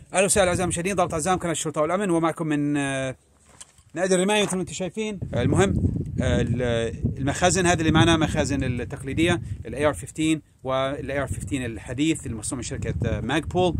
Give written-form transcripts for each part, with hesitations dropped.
اهلا وسهلا اعزائي المشاهدين، ضابط عزام قناه الشرطه والامن، ومعكم من نادي الرمايه مثل ما انتم شايفين. المهم المخازن هذه اللي معنا مخازن التقليديه الاي ار 15 والاي ار 15 الحديث المصنوع من شركه ماجبول،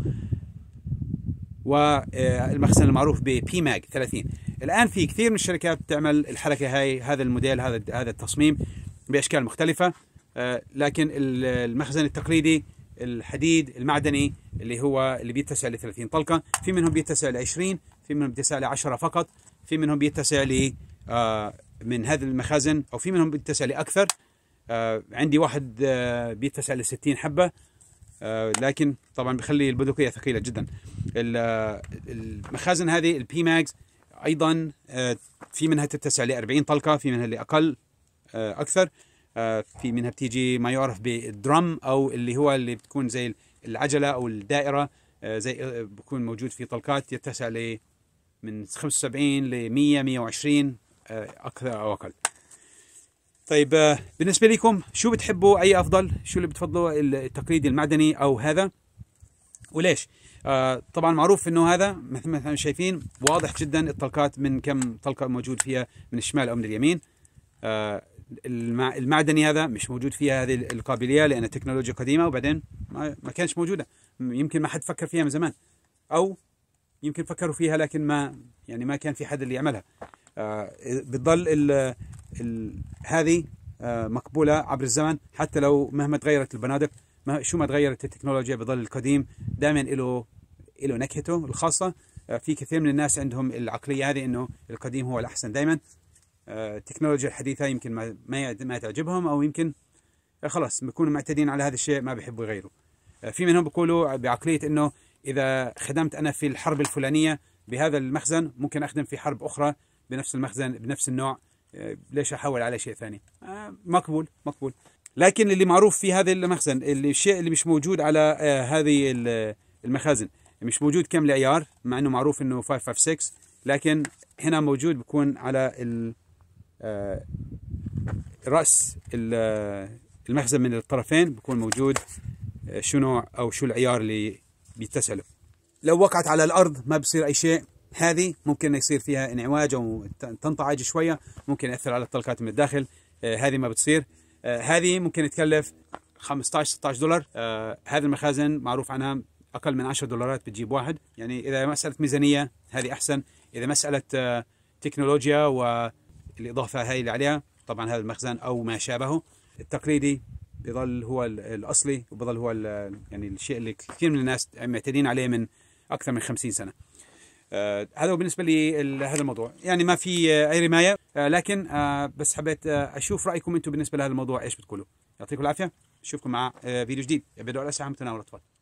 والمخزن المعروف ببي ماج 30. الان في كثير من الشركات تعمل الحركه هاي، هذا الموديل، هذا التصميم باشكال مختلفه، لكن المخزن التقليدي الحديد المعدني اللي بيتسع ل 30 طلقه، في منهم بيتسع ل 20، في منهم بيتسع ل 10 فقط، في منهم بيتسع ل من هذه المخازن، او في منهم بيتسع لاكثر. عندي واحد بيتسع ل 60 حبه، لكن طبعا بخلي البندقيه ثقيله جدا. المخازن هذه البي ماجز ايضا في منها تتسع ل 40 طلقه، في منها اللي اقل اكثر، في منها بتيجي ما يعرف بالدرم، او اللي بتكون زي العجله او الدائره، زي بكون موجود في طلقات يتسع ل من 75 ل 100 120 اكثر او اقل. طيب، بالنسبه لكم شو بتحبوا؟ اي افضل؟ شو اللي بتفضلوا، التقليدي المعدني او هذا؟ وليش؟ طبعا معروف انه هذا مثل ما شايفين واضح جدا الطلقات، من كم طلقه موجود فيها من الشمال او من اليمين. المعدني هذا مش موجود فيها هذه القابليه، لان التكنولوجيا قديمه، وبعدين ما كانش موجوده، يمكن ما حد فكر فيها من زمان، او يمكن فكروا فيها لكن ما كان في حد اللي يعملها. بتضل هذه مقبوله عبر الزمن، حتى لو مهما تغيرت البنادق، شو ما تغيرت التكنولوجيا، بضل القديم دائما له نكهته الخاصه. في كثير من الناس عندهم العقليه هذه انه القديم هو الاحسن دائما. التكنولوجيا الحديثه يمكن ما تعجبهم، او يمكن خلاص بيكونوا معتادين على هذا الشيء، ما بيحبوا يغيروا. في منهم بيقولوا بعقليه انه اذا خدمت انا في الحرب الفلانيه بهذا المخزن، ممكن اخدم في حرب اخرى بنفس المخزن بنفس النوع، ليش احول على شيء ثاني؟ مقبول. لكن اللي معروف في هذا المخزن، الشيء اللي مش موجود على هذه المخازن، مش موجود كم عيار، مع انه معروف انه 556، لكن هنا موجود بيكون على رأس المخزن من الطرفين، بيكون موجود شو نوع او شو العيار اللي بيتسع له. لو وقعت على الارض ما بصير اي شيء، هذه ممكن يصير فيها انعواج او تنطعج شويه، ممكن ياثر على الطلقات من الداخل. هذه ما بتصير. هذه ممكن تكلف 15 16 دولار. هذه المخازن معروف عنها اقل من 10 دولارات بتجيب واحد. يعني اذا مساله ميزانيه هذه احسن، اذا مساله تكنولوجيا والاضافه هاي اللي عليها، طبعا هذا المخزن او ما شابهه التقليدي بيظل هو الاصلي، وبيظل هو يعني الشيء اللي كثير من الناس معتادين عليه من اكثر من 50 سنه. هذا هو بالنسبه لي هذا الموضوع. يعني ما في اي رمايه، لكن بس حبيت اشوف رايكم انتم بالنسبه لهذا الموضوع، ايش بتقولوا؟ يعطيكم العافيه، اشوفكم مع فيديو جديد يبدو على ساعه متناول الاطفال.